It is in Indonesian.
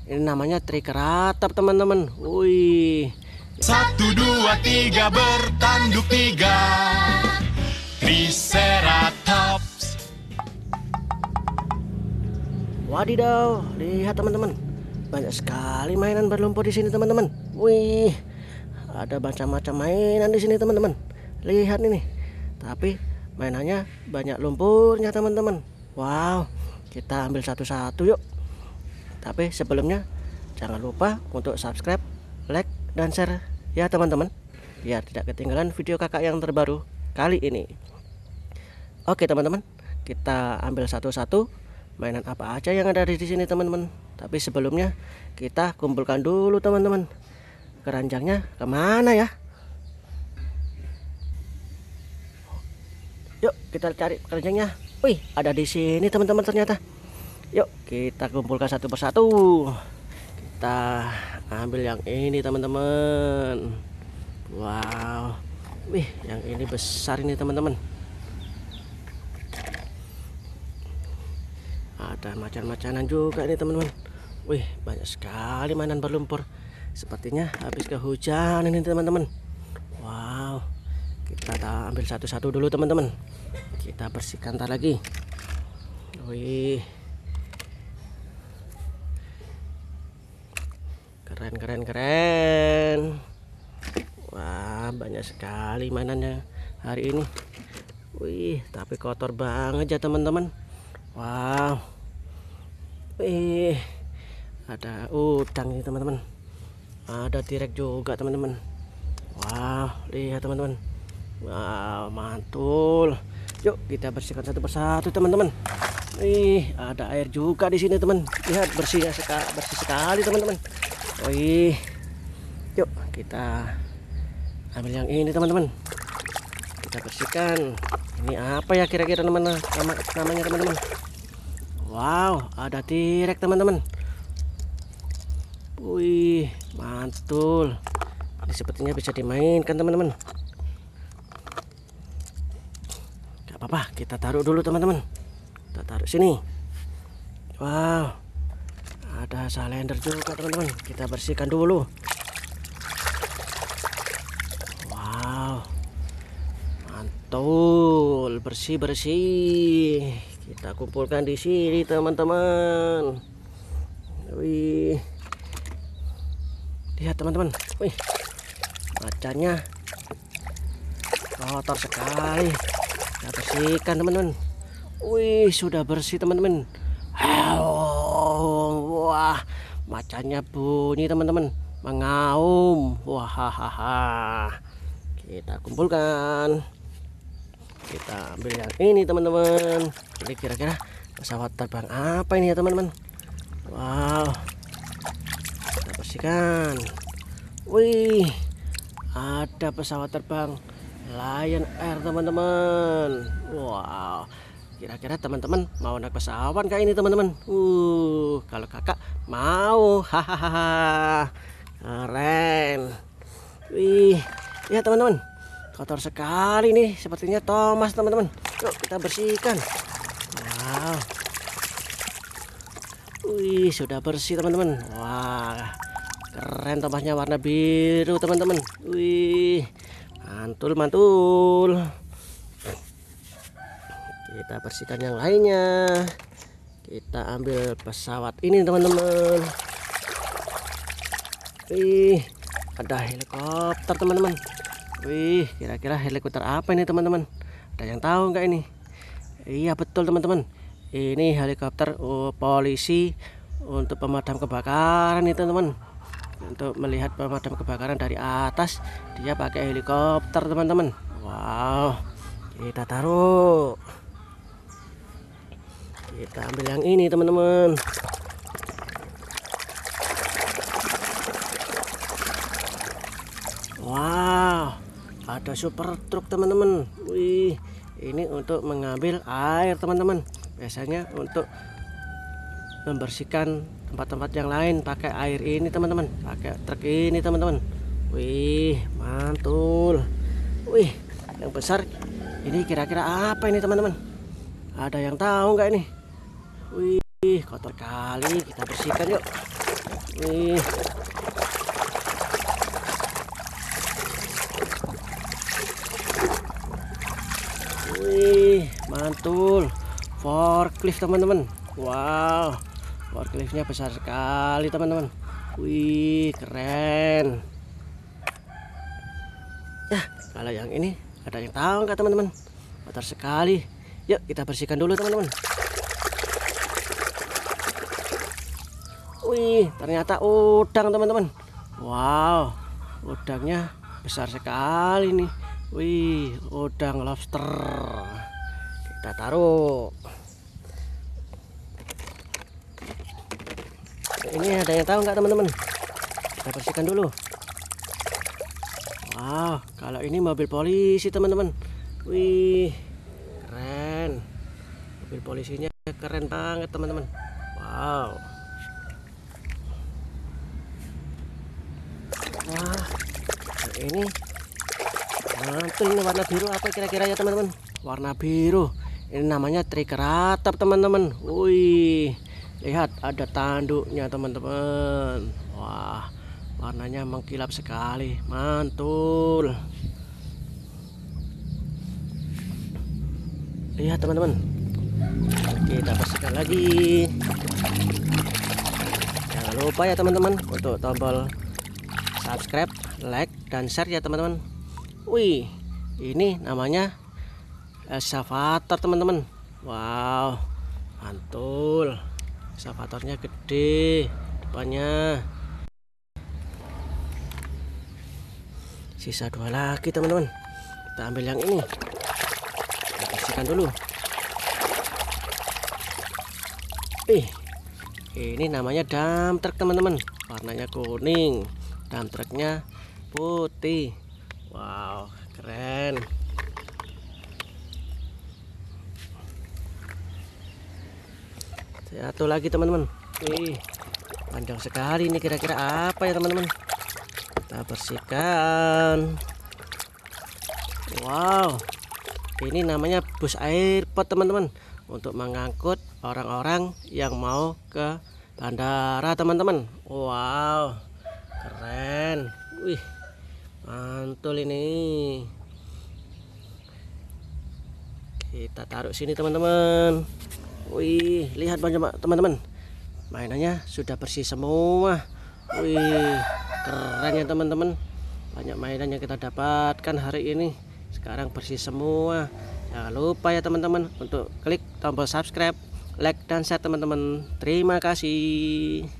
Ini namanya Triceratops teman-teman. Wih. 1, 2, 3 bertanduk 3 Triceratops. Wadidaw, lihat teman-teman. Banyak sekali mainan berlumpur di sini teman-teman. Wih. Ada macam-macam mainan di sini teman-teman. Lihat ini. Tapi mainannya banyak lumpurnya teman-teman. Wow, kita ambil satu-satu yuk. Tapi sebelumnya jangan lupa untuk subscribe, like, dan share ya teman-teman, biar tidak ketinggalan video kakak yang terbaru kali ini. Oke teman-teman, kita ambil satu-satu mainan apa aja yang ada di sini teman-teman. Tapi sebelumnya kita kumpulkan dulu teman-teman. Keranjangnya kemana ya? Yuk kita cari keranjangnya. Wih, ada di sini teman-teman ternyata. Yuk kita kumpulkan satu persatu. Kita ambil yang ini teman-teman. Wow. Wih, yang ini besar ini teman-teman. Ada macan-macanan juga ini teman-teman. Wih, banyak sekali mainan berlumpur. Sepertinya habis kehujanan ini teman-teman. Wow. Kita ambil satu-satu dulu teman-teman. Kita bersihkan ntar lagi. Wih. Keren. Wah, banyak sekali mainannya hari ini. Wih, tapi kotor banget ya teman-teman. Wow. Wih, ada udang nih teman-teman. Ada T-Rex juga teman-teman. Wow, lihat teman-teman. Wow, mantul. Yuk kita bersihkan satu persatu teman-teman. Wih, ada air juga di sini teman. Lihat bersih sekali teman-teman. Wih, yuk kita ambil yang ini teman-teman. Kita bersihkan. Ini apa ya kira-kira namanya teman-teman? Wow, ada T-Rex teman-teman. Wih, mantul. Ini sepertinya bisa dimainkan teman-teman. Gak apa-apa, kita taruh dulu teman-teman. Kita taruh sini. Wow, ada salender juga teman-teman. Kita bersihkan dulu. Wow, mantul, bersih. Kita kumpulkan di sini teman-teman. Wih, lihat teman-teman. Wih, macannya kotor sekali. Kita bersihkan teman-teman. Wih, sudah bersih teman-teman. Wah, macannya bunyi teman-teman, mengaum. Wah, kita kumpulkan. Kita ambil yang ini teman-teman. Ini kira-kira pesawat terbang apa ini ya teman-teman? Wow, kita bersihkan. Wih, ada pesawat terbang Lion Air teman-teman. Wow, kira-kira teman-teman mau naik pesawat kayak ini teman-teman? Kalau kakak mau, hahaha, keren. Wih, ya teman-teman, kotor sekali nih, sepertinya Thomas teman-teman. Yuk kita bersihkan. Wow, wih sudah bersih teman-teman. Wah, keren Thomasnya, warna biru teman-teman. Wih, mantul. Kita bersihkan yang lainnya. Kita ambil pesawat ini teman-teman. Wih, ada helikopter teman-teman. Wih, kira-kira helikopter apa ini teman-teman? Ada yang tahu nggak ini? Iya betul teman-teman. Ini helikopter polisi untuk pemadam kebakaran nih teman-teman. Untuk melihat pemadam kebakaran dari atas, dia pakai helikopter teman-teman. Wow, kita taruh. Kita ambil yang ini teman-teman. Wow, ada super truk teman-teman. Wih, ini untuk mengambil air teman-teman. Biasanya untuk membersihkan tempat-tempat yang lain pakai air ini teman-teman, pakai truk ini teman-teman. Wih, mantul. Wih, yang besar ini kira-kira apa ini teman-teman? Ada yang tahu nggak ini? Wih, kotor kali, kita bersihkan yuk. Wih. Wih, mantul. Forklift teman-teman. Wow, forkliftnya besar sekali teman-teman. Wih, keren. Ya, kalau yang ini ada yang tahu nggak teman-teman? Kotor sekali. Yuk kita bersihkan dulu teman-teman. Wih, ternyata udang teman-teman. Wow, udangnya besar sekali nih. Wih, udang lobster. Kita taruh. Ini ada yang tahu nggak teman-teman? Kita bersihkan dulu. Wow, kalau ini mobil polisi teman-teman. Wih, keren. Mobil polisinya keren banget teman-teman. Wow. Wah, ini mantul. Ini warna biru apa kira-kira ya teman-teman? Warna biru. Ini namanya triceratop teman-teman. Wih, lihat ada tanduknya teman-teman. Wah, warnanya mengkilap sekali, mantul. Lihat teman-teman, kita bersihkan lagi. Jangan lupa ya teman-teman untuk tombol subscribe, like, dan share ya teman-teman. Wih, ini namanya excavator teman-teman. Wow, mantul. Excavatornya gede depannya. Sisa 2 lagi teman-teman. Kita ambil yang ini. Kita bersihkan dulu. Ini namanya dump truck teman-teman. Warnanya kuning. Dump truknya putih. Wow, keren. Satu lagi teman-teman. Panjang sekali ini, kira-kira apa ya teman-teman? Kita bersihkan. Wow, ini namanya bus airport teman-teman, untuk mengangkut orang-orang yang mau ke bandara teman-teman. Wow, keren. Wih, mantul ini. Kita taruh sini teman-teman. Wih, lihat banyak teman-teman, mainannya sudah bersih semua. Wih, keren ya teman-teman. Banyak mainan yang kita dapatkan hari ini sekarang bersih semua. Jangan lupa ya teman-teman untuk klik tombol subscribe, like, dan share teman-teman. Terima kasih.